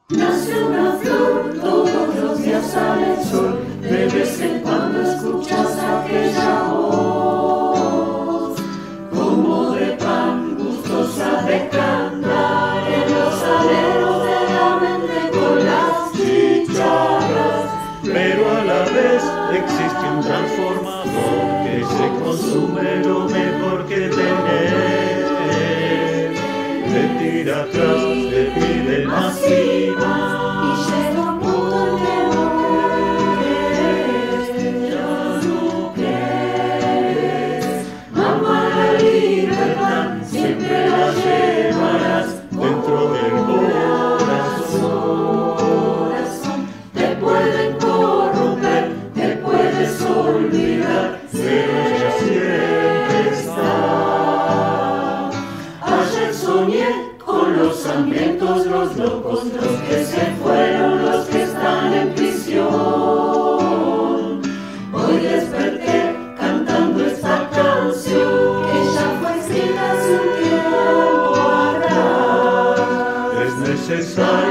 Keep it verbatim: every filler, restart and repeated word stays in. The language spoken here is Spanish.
Nace una flor, todos los días sale el sol, de vez en cuando escuchas aquella voz, como de pan gustosa de cantar en los aleros de la mente con las chicharras. Pero a la vez existe un transformador que se consume lo mejor que tenés. Te tira atrás, te pide más y más. Y llega un punto en que no querés, Ya no querés. Mamá, la libertad siempre la llevarás dentro del corazón. corazón. Te pueden corromper, te puedes olvidar, Pero ella siempre está. Ayer soñé con los hambrientos, los locos, los que se fueron, los que están en prisión. Hoy desperté cantando esta canción que ya fue escrita hace un tiempo atrás. Es necesario